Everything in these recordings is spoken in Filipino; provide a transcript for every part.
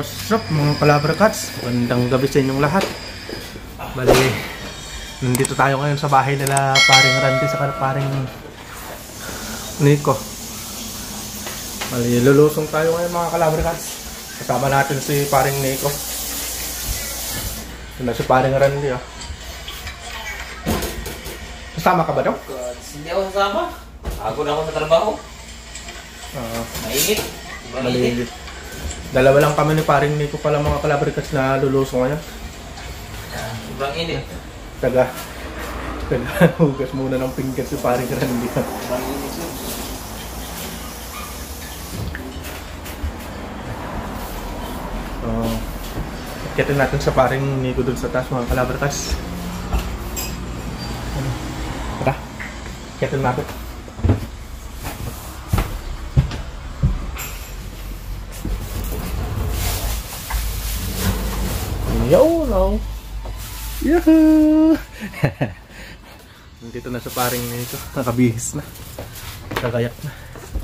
What's up mga Palabra Cats? Magandang gabi sa inyong lahat. Bali, nandito tayo ngayon sa bahay nila paring Randy sa paring Nico. Bali, lulusong tayo ngayon mga Palabra Cats. Kasama natin si paring Nico. Ito na si paring Randy, oh. Kasama ka ba daw? Hindi ako sasama. Ako na ako sa trabaho. Mainit. Malilit. Dalawa lang kami ni paring Nico pala mga Palabra Cats na lulusong ngayon. Sobrang init. Taga hugas muna ng pinggan si paring Randy. Sobrang init yun. Akitin natin sa paring Nico dun sa taas mga Palabra Cats. Tara, akitin natin. Yo, no. Yahoo! Nandito na sa paring Nico. Nakabihis na. Kagayak na.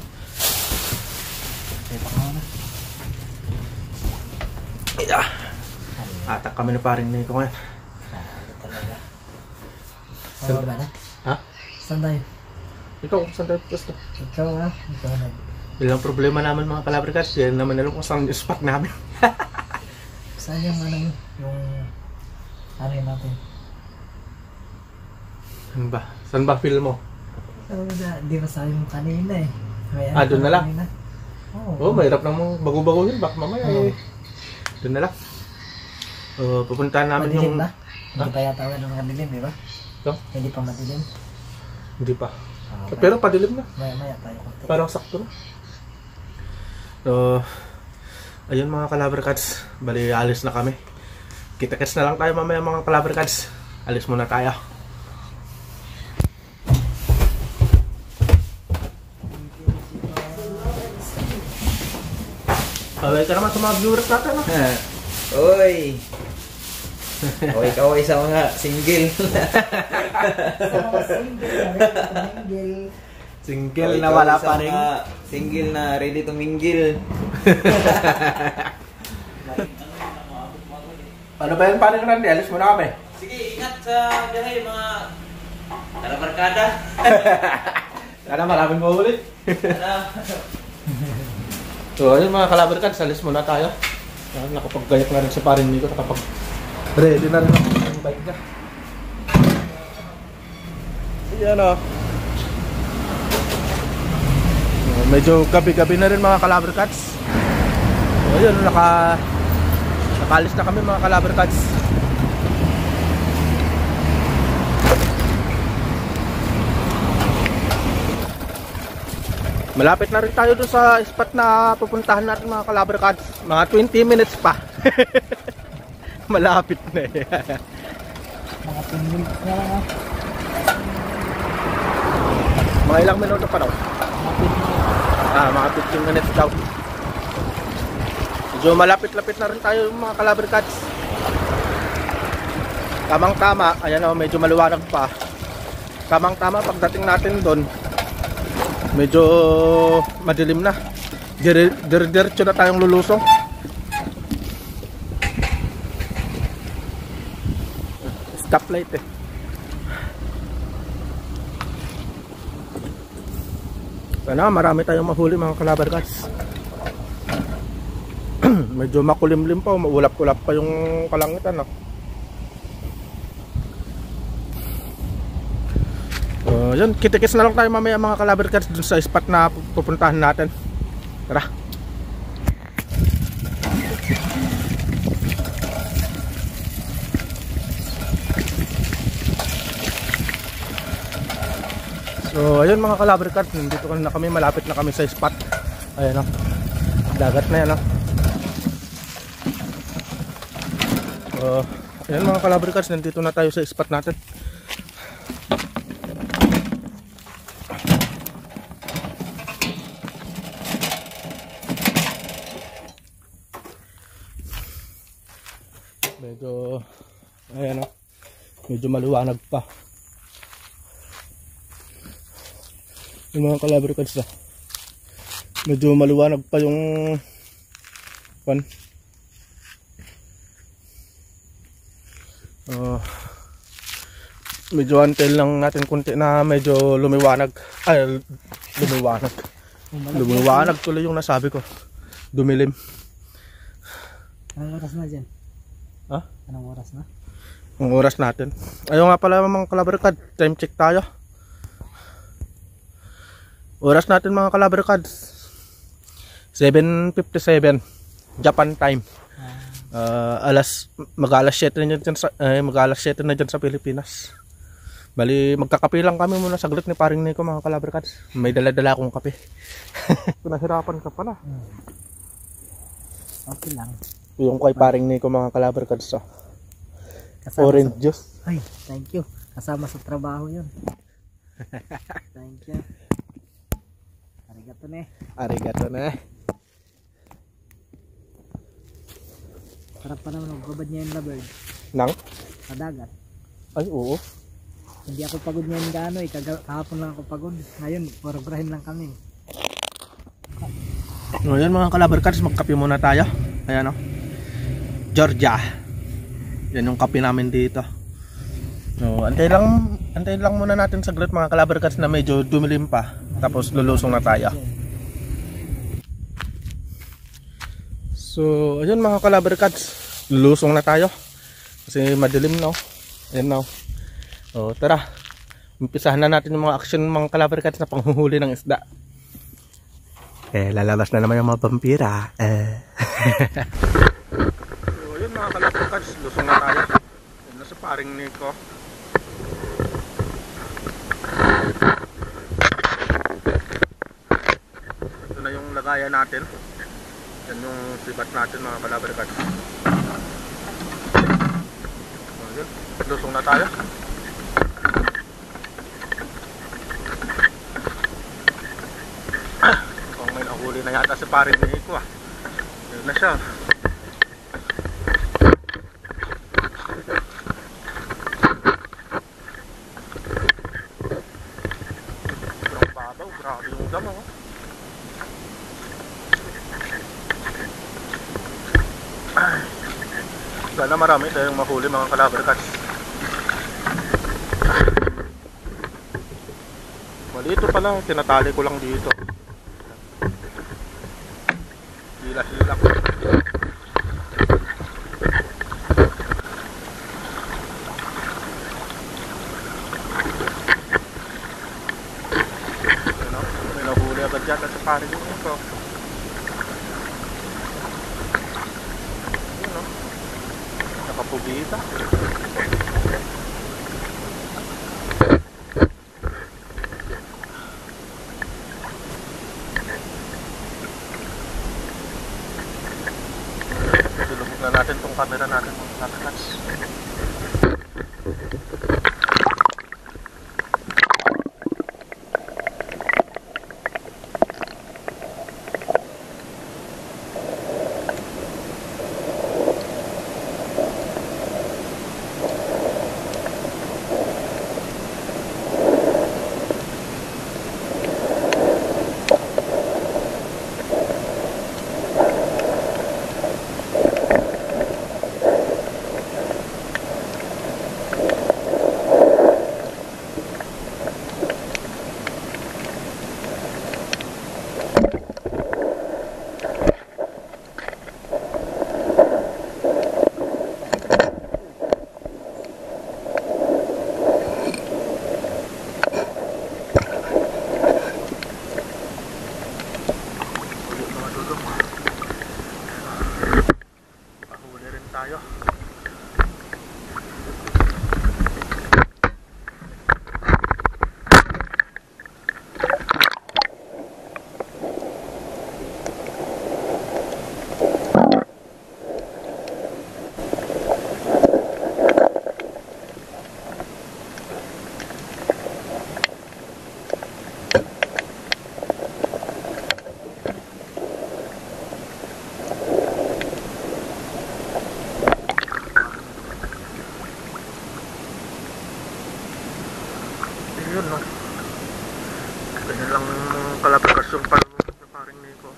Atak kami na paring Nico ngayon. Talaga. Saan ba na? Ha? Saan tayo? Ikaw, saan tayo gusto? Ikaw ha? Ikaw na. Ilang problema naman mga Palabra Cats. Yan naman alam kung saan yung spot namin. Saan yung ano yun? Yung ano yun natin? Saan ba feel mo? Di ba sabi mo kanina eh? Doon na lang? Oo. Mahirap lang mo bago-bago yun. Baka mamaya doon na lang. Pupuntahan namin madilim yung... ba? Hindi pa yata ng madilim, di ba? Ito? Hindi pa madilim. Hindi pa. Pero padilim na. Maya tayo konti. Parang sakto na. Ayun mga Palabra Cats. Bali, alis na kami. Kita-kits na lang tayo mamaya mga Palabra Cats. Alis muna tayo. Bye ka naman sa mga viewers natin, no? Oy! Kaway sa mga single. Single na wala pa rin. Single na ready to mingle. Ano ba yun paring Randy? Alis muna kami. Sige, ingat sa biyahe mga talabarkada. Sana maraming maulit. So ayun mga Palabra Cats, alis muna tayo. Nakapag-gayak na rin si paring Nico. Nakapag-ready na rin ang bike niya. Ayan o. Medyo gabi-gabi na rin mga Palabra Cats. So ayun, nakalis na kami mga Palabra Cats. Malapit na rin tayo doon sa spot na pupuntahan natin mga Palabra Cats. Mga 20 minutes pa. Malapit na eh. Mga 10 minutes na lang ha. Mga ilang minuto pa daw? Mga 15 minutes daw. Medyo malapit-lapit na rin tayo mga Palabra Cats. Tamang-tama, ayan o, medyo maluwanag pa. Tamang-tama pagdating natin doon, medyo madilim na. Diretso na tayong lulusong. Stoplight eh. Sana marami tayong mahuli mga Palabra Cats. Medyo makulimlim pa, maulap-ulap pa yung kalangitan, no? Yun, kitikis na lang tayo mamaya mga Palabra Cats dun sa spot na pupuntahan natin. Tara. So ayun mga Palabra Cats, nandito na kami, malapit na kami sa spot. Ayan o, dagat na yan o. Ayan mga Palabra Cats, nandito na tayo sa spot natin. Medyo, ayan o, medyo maluwanag pa. Yung mga Palabra Cats na medyo maluwanag pa yung pan. Oh, medyo antel lang natin kunti na medyo lumiwanag. Ay, lumiwanag. Lumiwanag tuloy yung nasabi ko. Dumilim. Anong oras na dyan? Ha? Anong oras na? Ang oras natin. Ayaw nga pala mga kalabarkad. Time check tayo. Oras natin mga kalabarkad. 7:57 Japan time. Mag-alas 7 na dyan mag-alas 7 na dyan sa Pilipinas. Bali, magkakape lang kami muna saglit ni paring Nico mga kalabarkad. May dala-dala akong kape. Pinahirapan ka pala. Okay lang. Yung kay paring Nico mga kalabarkad sa Kasama orange juice. Ay, thank you. Kasama sa trabaho yun. Thank you. Arigato ne. Arigato na. Sarap pa naman magbabad niya yung labird. Nang? Sa dagat. Ay, oo. Hindi ako pagod ngayon gaano eh. Kahapon lang ako pagod. Ngayon, porograhin lang kami. Ngayon mga kalabarkads, magkape muna tayo. Ayan o. Georgia. Yan yung kape namin dito. So, antay lang muna natin saglit mga kalabarkads na medyo dumilim pa. Tapos lulusong na tayo. So, ayun mga kalabarkads, lulusong na tayo. Kasi madilim na. Ayan na. So, tara. Umpisahan na natin yung mga action ng mga kalabarkads na panghuhuli ng isda. Lalabas na naman yung mga vampira. So, ayun mga kalabarkads, lusong na tayo. Yan na sa paring Nico. Ito na yung lagayan natin. Yan yung sibat natin mga kalabarkads. So, ayun, lusong na tayo. Huli na yata si paring Nico ah. Yun na siya. Sobrang babaw. Grabe yung damo oh. Sana marami tayong mahuli mga kalabarkads. Malito pala. Tinatali ko lang dito. Hila-hila ko. May nahuli agad yata sa paring Nico. Yun o. Nakapugita. Sulubog na natin tong camera natin mga kalabarkads. Yun no. Ganyan lang kalabarkads yung palumot na paring Nico.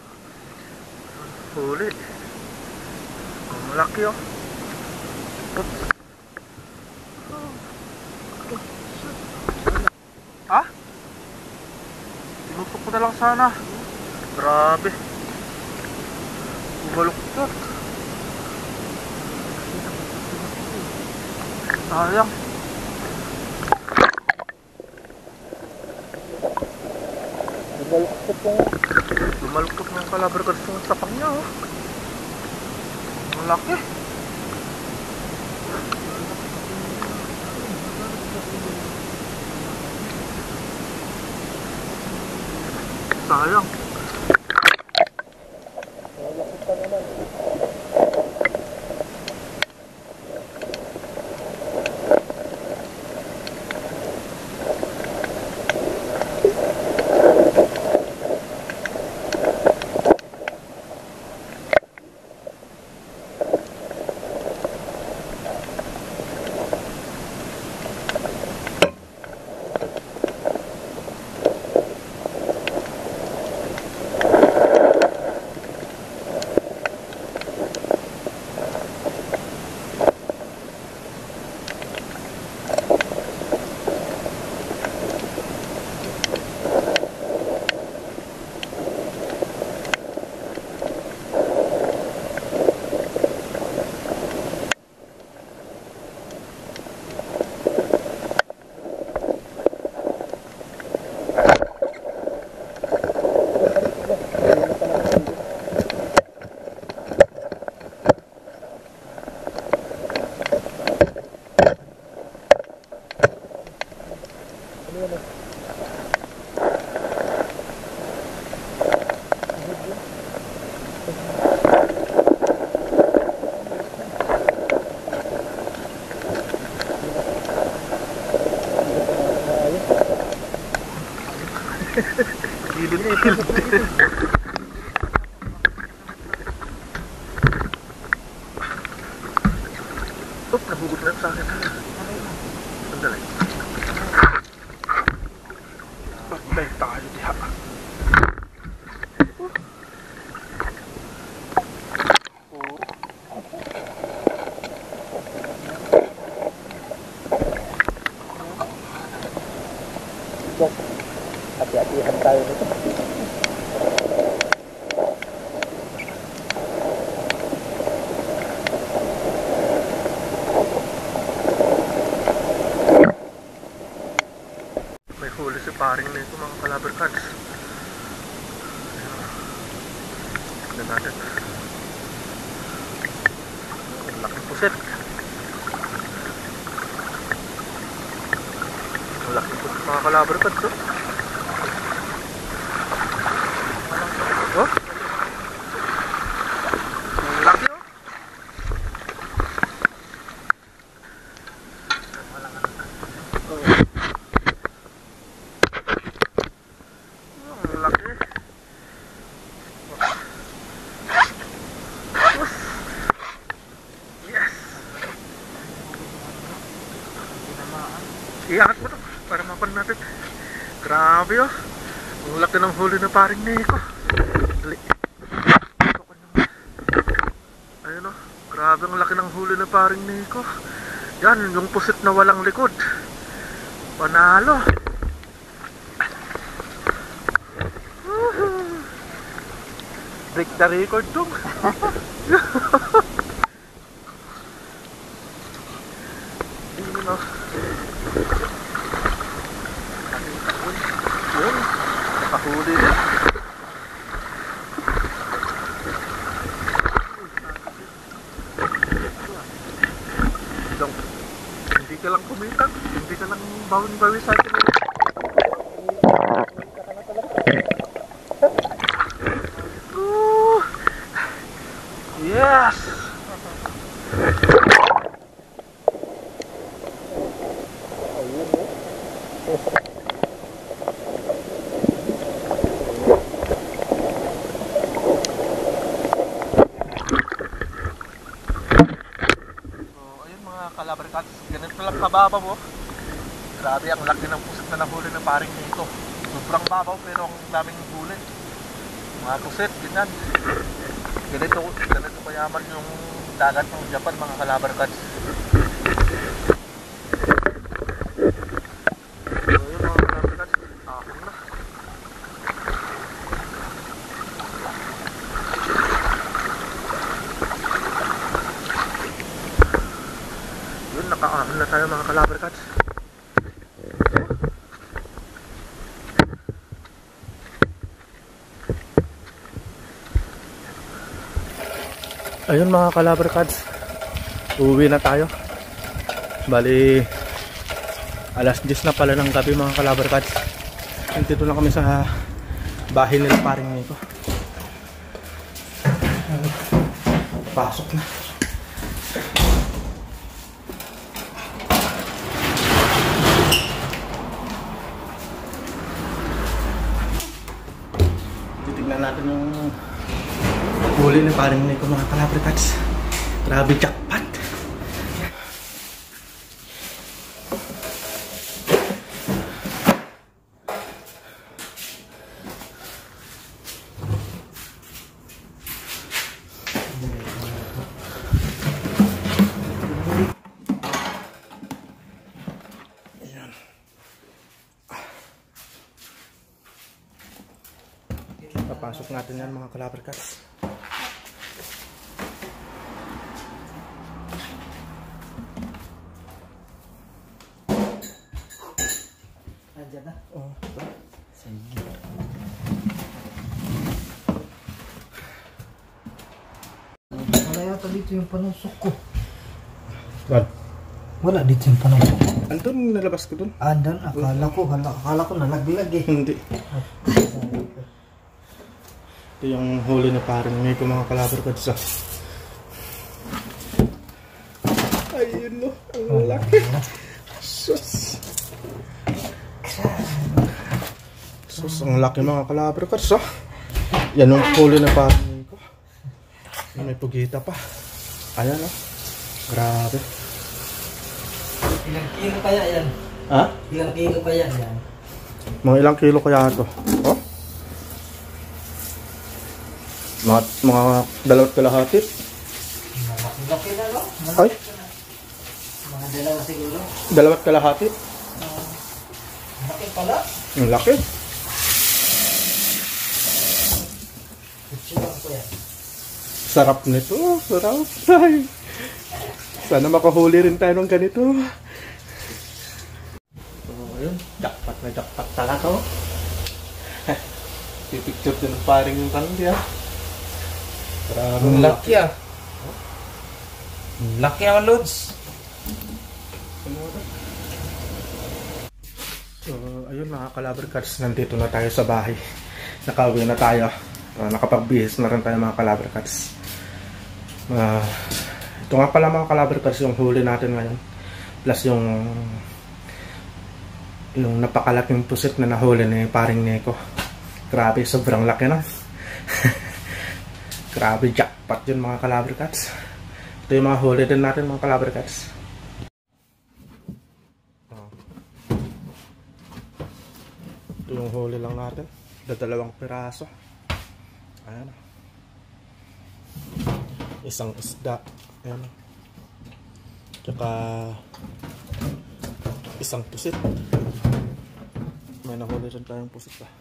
Huli. Malaki oh. Oops. na lang sana. Grabe. Baluktot. Sayang. Lumaluktot ng calabar kasi yung sapak niya, oh. Ang laki. Sayang. Gilid na ito. Oop, nahugot na sa akin. Sandali. Bantay tayo diha. Hati-hatihan tayo nito. May huli si paring nito mga calabar cards. Tignan natin. Ang laking pusit. Ang laking pusit mga calabar cards, oh. Oh? Ang laki, oh. Ang laki. Yes. Iangat mo to para mapan natin. Grabe, oh. Ang laki ng huli na paring Nico. Ayun, oh. Grabe ang laki ng huli na paring Nico. Yan, yung pusit na walang likod. Panalo. Break the record tong. Yun, oh. Yun, nakahuli na. Hindi ka lang kumita, hindi ka lang bawin-bawi sa akin. Yes! Calabar cards, ganito lang kababaw, oh. Grabe, ang laki ng pusit na nahuli ng paring nito. Sobrang babaw pero ang daming huli. Mga pusit, ganyan. Ganito mayaman yung dagat ng Japan, mga calabar cards. So yun mga calabar cards, akin na. tayo mga Calabar Cats. Ayun mga Calabar Cats, uuwi na tayo. Bali alas 10 na pala ng gabi mga Calabar Cats. Dito na kami sa bahay nila paring Nico. Pasok na. Titignan natin yung huli ni paring Nico mga Calabar Cats. Grabe jackpot. Papasok natin yan mga Calabar Cats. Nandiyan na. Oh, Sige. Wala yata dito yung panusok ko. What? Wala dito yung panusok ko. Andun, nalabas ko dun. Andan, akala ko nalaglag eh. Hindi. Ito yung huli na paring Nico mga Calabar Cats. Ayun no, ang laki. Sus. Sus, ang laki mga Calabar Cats. Yan yung huli na paring Nico. May pugita pa. Ayan oh. Grabe. Ilang kilo kaya yan? Ha? Ilang kilo kaya yan? Mga ilang kilo kaya ito? Oh? Mga dalawat kalahati. Laki na no? Ay? Mga dalawa siguro. Dalawat kalahati. Laki pala. Ang laki. Kutsura ko yan. Sarap nito. Sarap. Ay. Sana makahuli rin tayo ng ganito. So, ayun. Jackpot na jackpot talaga to. Pipicture din ng paring yung kanil ah. Ang laki ah. Ang laki ang loads. So, ayun mga Calabar Cats, nandito na tayo sa bahay. Nakauwi na tayo. Nakapagbihis na rin tayo mga Calabar Cats. Ito nga pala mga Calabar Cats yung huli natin ngayon. Plus yung napakalaking pusit na nahuli ni paring Nico. Grabe, sobrang laki na. Grabe, jackpot yun mga Calabar Cats. Ito yung mga huli din natin mga Calabar Cats. Ito yung huli lang natin. Dalawang piraso. Ayan. Isang isda. Ayan. Tsaka isang pusit. May nahuli rin tayong pusit pa.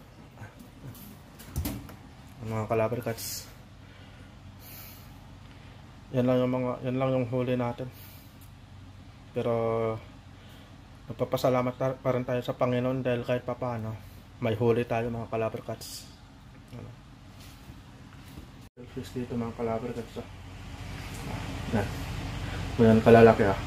Mga Calabar Cats. Yan lang yung huli natin. Pero nagpapasalamat pa rin tayo sa Panginoon dahil kahit papaano may huli tayo mga Calabar Cats. Fish dito mga Calabar Cats. Yan. Yan kalalaki ah.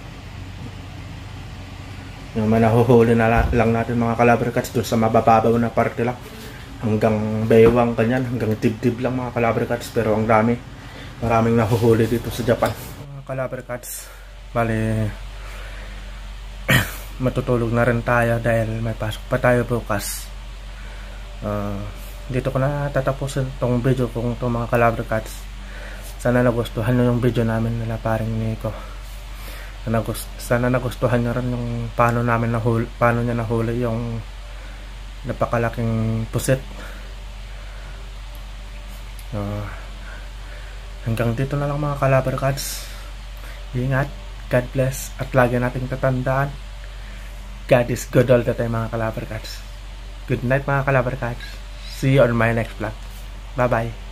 Yung nahuhuli na lang natin mga Calabar Cats doon sa mabababaw na parte lang. Hanggang baywang kanyan, hanggang dibdib lang mga Calabar Cats. Pero ang maraming nahuhuli dito sa Japan. Mga Calabar Cats, bali matutulog na rin tayo dahil may pasok pa tayo bukas. Dito ko na tatapusin tong video kung itong mga Calabar Cats. Sana nagustuhan nyo yung video namin nila paring Nico. Sana nagustuhan nyo rin yung paano niya nahuli yung napakalaking pusit. Hanggang dito na lang mga Calabar Cats. Ingat, God bless, at lagi nating tatandaan, God is good all the time mga Calabar Cats. Good night mga Calabar Cats. See you on my next vlog. Bye bye.